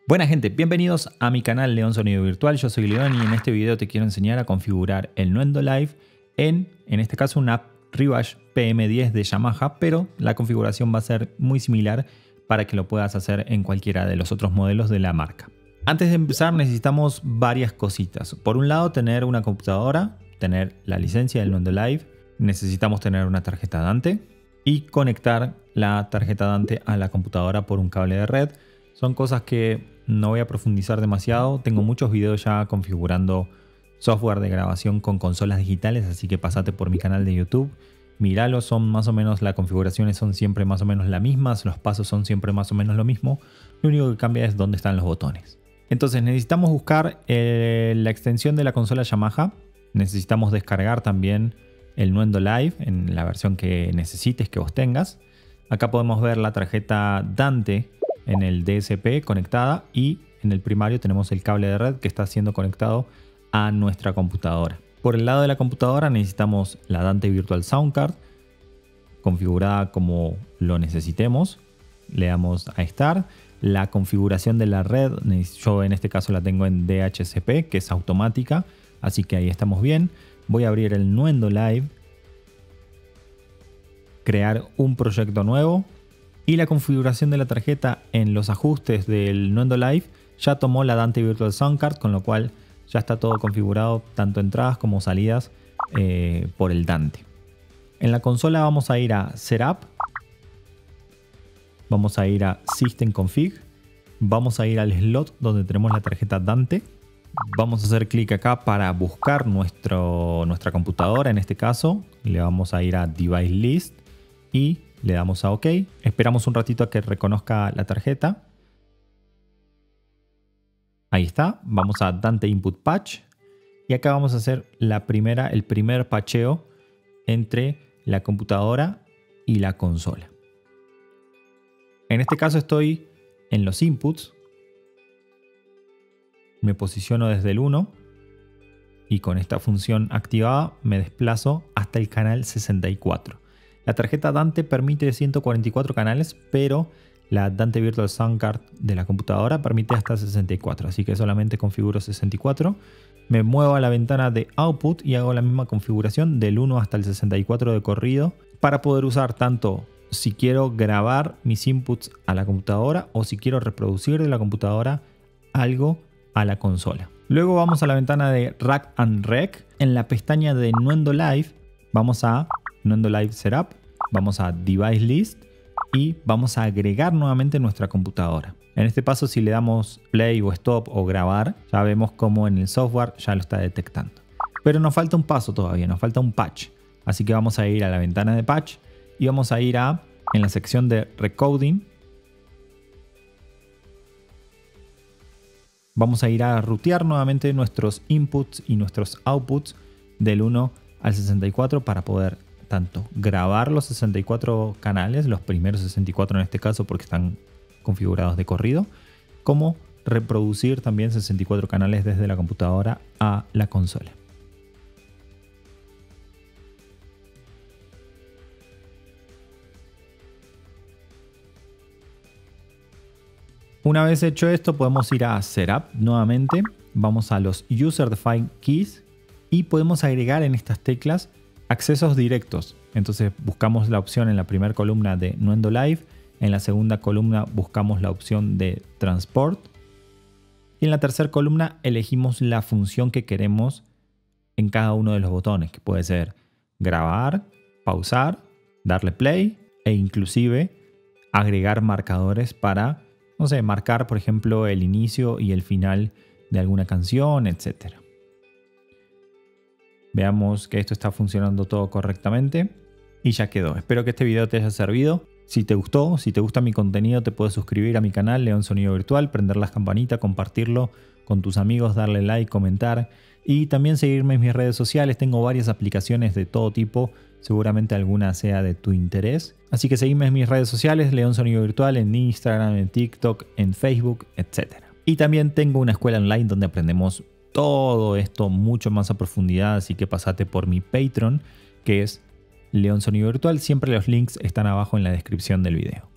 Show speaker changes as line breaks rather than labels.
Buena gente, bienvenidos a mi canal León Sonido Virtual. Yo soy León y en este video te quiero enseñar a configurar el Nuendo Live en este caso una app Rebash PM10 de Yamaha, pero la configuración va a ser muy similar para que lo puedas hacer en cualquiera de los otros modelos de la marca. Antes de empezar necesitamos varias cositas. Por un lado, tener una computadora, tener la licencia del Nuendo Live, necesitamos tener una tarjeta Dante y conectar la tarjeta Dante a la computadora por un cable de red. Son cosas que no voy a profundizar demasiado. Tengo muchos videos ya configurando software de grabación con consolas digitales, así que pasate por mi canal de YouTube. Míralo, son más o menos, las configuraciones son siempre más o menos las mismas, los pasos son siempre más o menos lo mismo. Lo único que cambia es dónde están los botones. Entonces necesitamos buscar la extensión de la consola Yamaha. Necesitamos descargar también el Nuendo Live en la versión que necesites, que vos tengas. Acá podemos ver la tarjeta Dante en el DSP conectada y en el primario tenemos el cable de red que está siendo conectado a nuestra computadora. Por el lado de la computadora necesitamos la Dante Virtual Sound Card configurada como lo necesitemos. Le damos a Start. La configuración de la red, yo en este caso la tengo en DHCP, que es automática, así que ahí estamos bien. Voy a abrir el Nuendo Live, crear un proyecto nuevo. Y la configuración de la tarjeta en los ajustes del Nuendo Live ya tomó la Dante Virtual Sound Card, con lo cual ya está todo configurado, tanto entradas como salidas por el Dante. En la consola vamos a ir a Setup, vamos a ir a System Config, vamos a ir al slot donde tenemos la tarjeta Dante. Vamos a hacer clic acá para buscar nuestra computadora, en este caso. Le vamos a ir a Device List y le damos a OK. Esperamos un ratito a que reconozca la tarjeta. Ahí está. Vamos a Dante Input Patch. Y acá vamos a hacer el primer patcheo entre la computadora y la consola. En este caso estoy en los inputs. Me posiciono desde el 1. Y con esta función activada me desplazo hasta el canal 64. La tarjeta Dante permite 144 canales, pero la Dante Virtual Sound Card de la computadora permite hasta 64, así que solamente configuro 64. Me muevo a la ventana de Output y hago la misma configuración del 1 hasta el 64 de corrido para poder usar tanto si quiero grabar mis inputs a la computadora o si quiero reproducir de la computadora algo a la consola. Luego vamos a la ventana de Rack and Rec. En la pestaña de Nuendo Live vamos a Nuendo Live Setup, vamos a Device List y vamos a agregar nuevamente nuestra computadora. En este paso, si le damos play o stop o grabar, ya vemos cómo en el software ya lo está detectando. Pero nos falta un paso todavía, nos falta un patch. Así que vamos a ir a la ventana de patch y vamos a ir en la sección de Recoding. Vamos a ir a rutear nuevamente nuestros inputs y nuestros outputs del 1 al 64 para poder tanto grabar los 64 canales, los primeros 64 en este caso porque están configurados de corrido, como reproducir también 64 canales desde la computadora a la consola. Una vez hecho esto podemos ir a Setup nuevamente, vamos a los User Defined Keys y podemos agregar en estas teclas accesos directos. Entonces buscamos la opción en la primera columna de Nuendo Live, en la segunda columna buscamos la opción de Transport y en la tercera columna elegimos la función que queremos en cada uno de los botones, que puede ser grabar, pausar, darle play e inclusive agregar marcadores para, no sé, marcar por ejemplo el inicio y el final de alguna canción, etcétera. Veamos que esto está funcionando todo correctamente y ya quedó. Espero que este video te haya servido. Si te gustó, si te gusta mi contenido, te puedes suscribir a mi canal León Sonido Virtual, prender la campanita, compartirlo con tus amigos, darle like, comentar y también seguirme en mis redes sociales. Tengo varias aplicaciones de todo tipo, seguramente alguna sea de tu interés. Así que seguime en mis redes sociales, León Sonido Virtual, en Instagram, en TikTok, en Facebook, etc. Y también tengo una escuela online donde aprendemos todo esto mucho más a profundidad, así que pasate por mi Patreon, que es León Sonido Virtual. Siempre los links están abajo en la descripción del video.